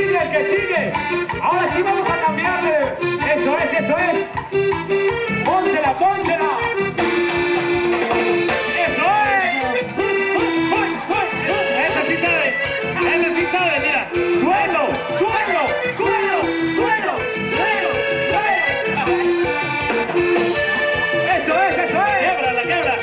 sigue, el que sigue. Ahora sí vamos a cambiarle. Eso es, eso es. Pónsela, pónsela. Eso es. Esa sí sabe. Esa sí sabe, mira. Suelo, suelo, suelo, suelo, suelo, suelo. Eso es, eso es. Quebra, la quebra.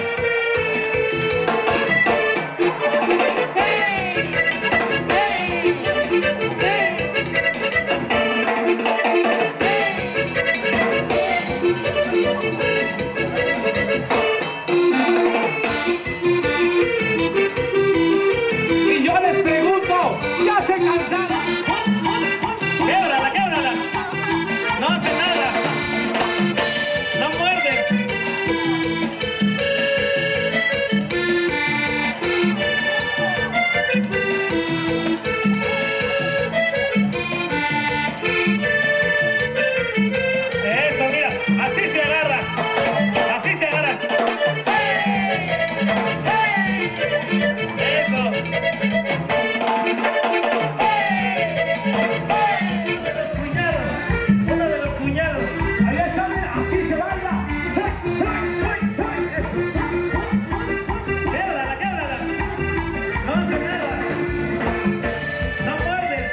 Y yo les pregunto, ¿ya se cansaron? Québrala, québrala. No hace nada. No muerde. Eso, mira, así se agarra. Así se agarra. Eso. Uno de los cuñados. Ahí está, mira, así se baila. Québrala, québrala. No hace nada. No muerde.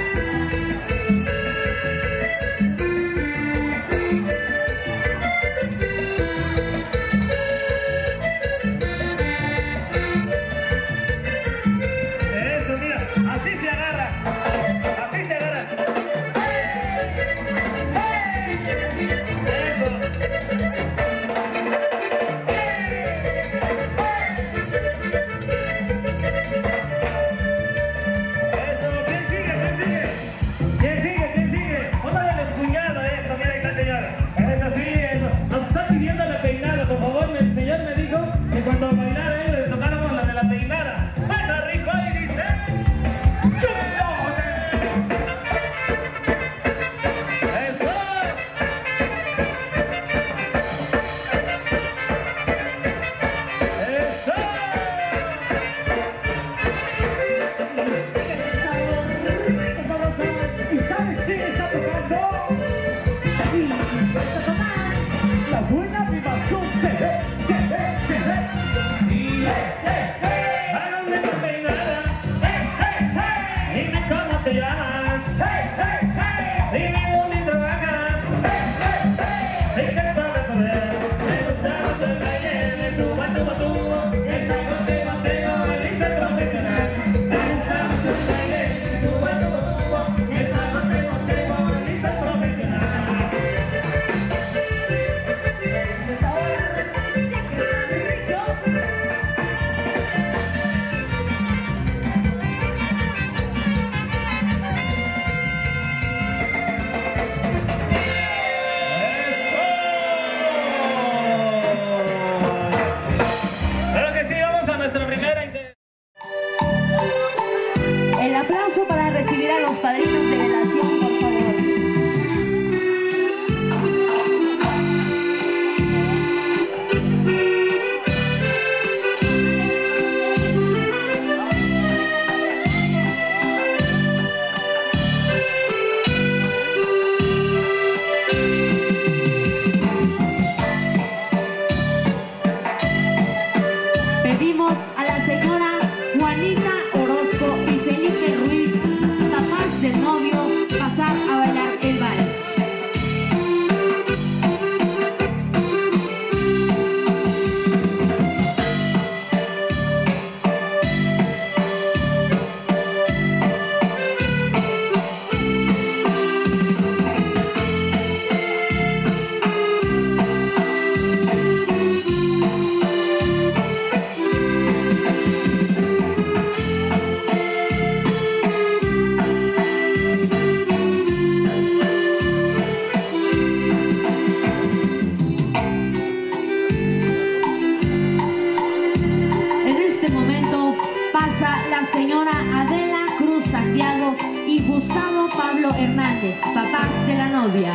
Eso, mira, así se agarra. Así se agarra. Eso. Eso, ¿quién sigue? ¿Quién sigue? ¿Quién sigue? ¿Quién sigue? Uno de los cuñados, eso, mira, ahí está el señor. Eso sí, eso. Nos está pidiendo la peinada, por favor. El señor me dijo que cuando bailara él le tocáramos la de la peinada. ¡Suena rico! Ahí dice. ¡Chulones! ¡Eso! ¡Eso! ¿Y sabes quién está tocando? La buena vibración se ve, se ve, se ve. Y háganme tu peinada. Dime cómo te llamas. Dime dónde trabajas. ¿Y qué sabes hacer? Me gusta mucho el baile de tu tubo. Estoy contigo, feliz de profesional. Me gusta mucho el baile de tu tubo. Estoy contigo, feliz de profesional. Claro que sí, vamos a nuestra primera El aplauso para recibir a los padrinos de velación, por favor. Pedimos a la señora Juanita Orozco y Felipe Ruiz, papás del novio, pasar a bailar el vals. la señora Adela Cruz Santiago y Gustavo Pablo Hernández, papás de la novia.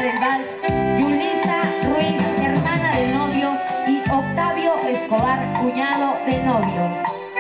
cantar el vals, Yulisa Ruiz, hermana del novio, y Octavio Escobar, cuñado del novio.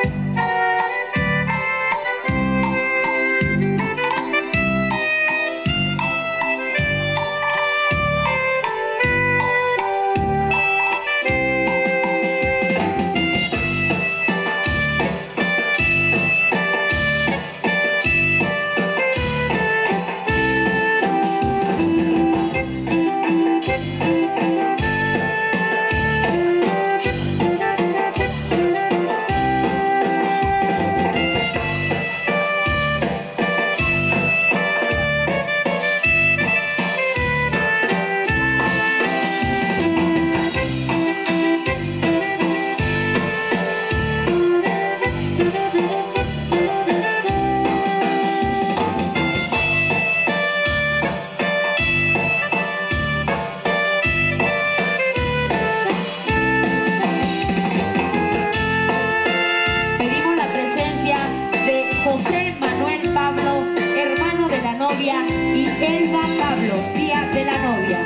José Manuel Pablo, hermano de la novia, y Elba Pablo, tía de la novia.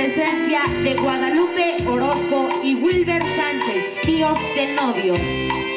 De Guadalupe Orozco y Wilber Sánchez, tíos del novio.